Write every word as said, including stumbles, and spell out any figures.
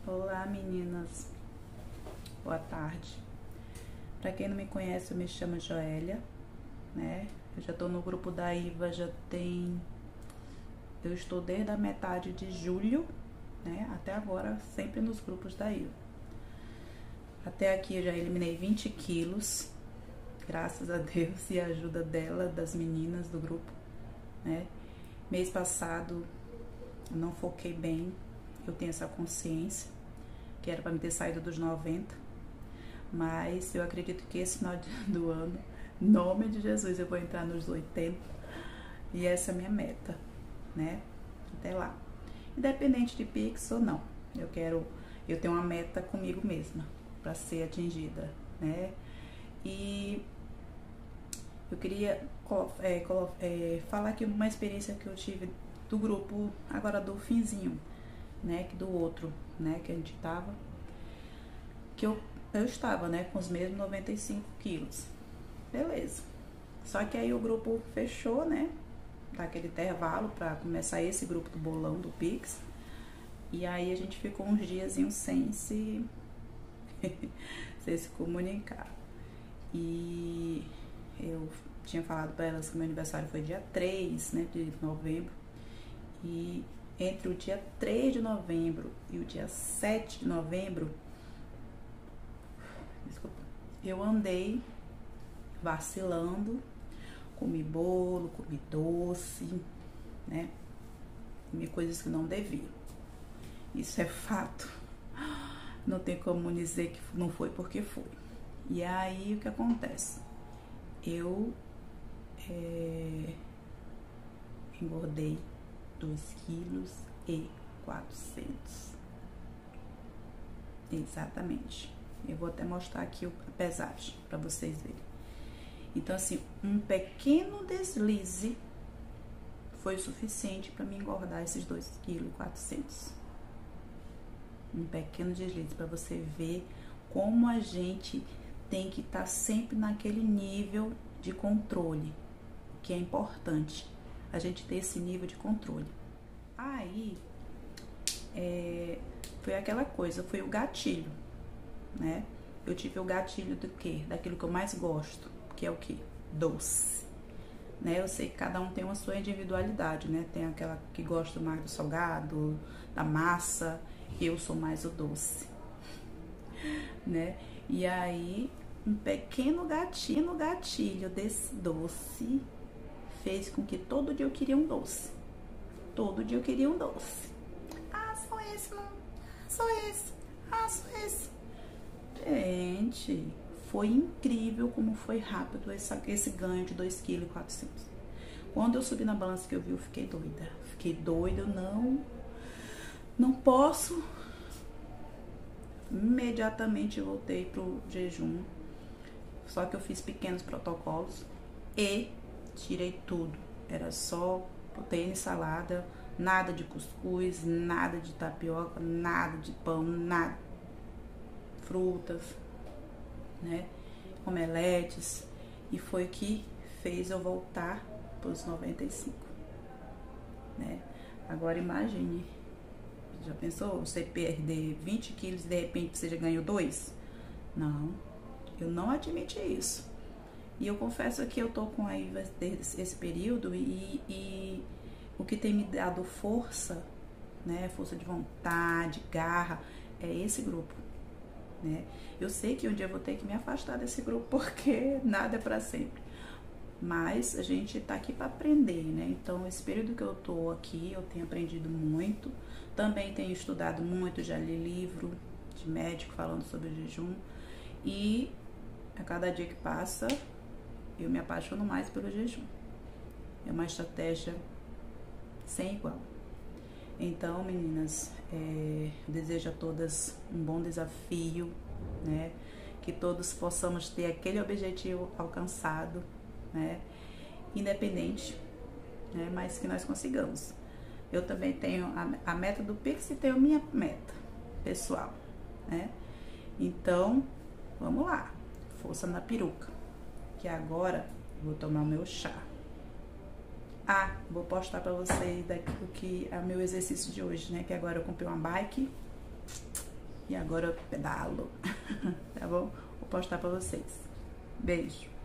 Olá meninas, boa tarde. Pra quem não me conhece, eu me chamo Joélia, né? Eu já tô no grupo da Iva, já tem... Eu estou desde a metade de julho, né? Até agora, sempre nos grupos da Iva. Até aqui eu já eliminei vinte quilos, graças a Deus e a ajuda dela, das meninas do grupo, né? Mês passado eu não foquei bem, eu tenho essa consciência, que era para me ter saído dos noventa, mas eu acredito que esse final do ano, em nome de Jesus, eu vou entrar nos oitenta, e essa é a minha meta, né? Até lá. Independente de Pix ou não, eu quero, eu tenho uma meta comigo mesma, para ser atingida, né? E eu queria é, é, falar aqui uma experiência que eu tive do grupo, agora do finzinho, né, que do outro, né, que a gente tava, que eu, eu estava, né, com os mesmos noventa e cinco quilos, beleza. Só que aí o grupo fechou, né, daquele intervalo para começar esse grupo do bolão do Pix, e aí a gente ficou uns diazinhos sem se, sem se comunicar. E eu tinha falado para elas que meu aniversário foi dia três, né, de novembro, e entre o dia três de novembro e o dia sete de novembro, desculpa, eu andei vacilando, comi bolo, comi doce, né, comi coisas que não devia. Isso é fato, não tem como dizer que não foi porque foi. E aí o que acontece? Eu é, engordei dois quilos e quatrocentos. Exatamente. Eu vou até mostrar aqui a pesagem para vocês verem. Então, assim, um pequeno deslize foi o suficiente para me engordar esses dois quilos e quatrocentos. Um pequeno deslize para você ver como a gente tem que estar tá sempre naquele nível de controle, que é importante a gente ter esse nível de controle. Aí, é, foi aquela coisa, foi o gatilho, né? Eu tive o gatilho do quê? Daquilo que eu mais gosto, que é o quê? Doce, né? Eu sei que cada um tem uma sua individualidade, né? Tem aquela que gosta mais do salgado, da massa, eu sou mais o doce, né? E aí, um pequeno gatilho, gatilho desse doce fez com que todo dia eu queria um doce. Todo dia eu queria um doce. Ah, só esse, não. Só esse. Ah, só esse. Gente, foi incrível como foi rápido esse, esse ganho de dois quilos e quatrocentos. Quando eu subi na balança que eu vi, eu fiquei doida. Fiquei doida, eu não... Não posso... Imediatamente voltei pro jejum. Só que eu fiz pequenos protocolos e tirei tudo. Era só proteína e salada, nada de cuscuz, nada de tapioca, nada de pão, nada. Frutas, né? Omeletes. E foi que fez eu voltar pros noventa e cinco, né? Agora imagine, já pensou você perder vinte quilos e de repente você já ganhou dois? Não, eu não admiti isso. E eu confesso que eu tô com a Iva desde esse período e, e o que tem me dado força, né, força de vontade, garra, é esse grupo, né? Eu sei que um dia eu vou ter que me afastar desse grupo porque nada é pra sempre. Mas a gente tá aqui pra aprender, né? Então, esse período que eu tô aqui, eu tenho aprendido muito. Também tenho estudado muito, já li livro de médico falando sobre o jejum. E a cada dia que passa, eu me apaixono mais pelo jejum. É uma estratégia sem igual. Então, meninas, é, desejo a todas um bom desafio, né? Que todos possamos ter aquele objetivo alcançado, né? Independente, né? Mas que nós consigamos. Eu também tenho a, a meta do Pix e tenho a minha meta pessoal, né? Então, vamos lá. Força na peruca. Que agora eu vou tomar o meu chá. Ah, vou postar pra vocês daqui o que é o meu exercício de hoje, né? Que agora eu comprei uma bike E agora eu pedalo, tá bom? Vou postar pra vocês. Beijo.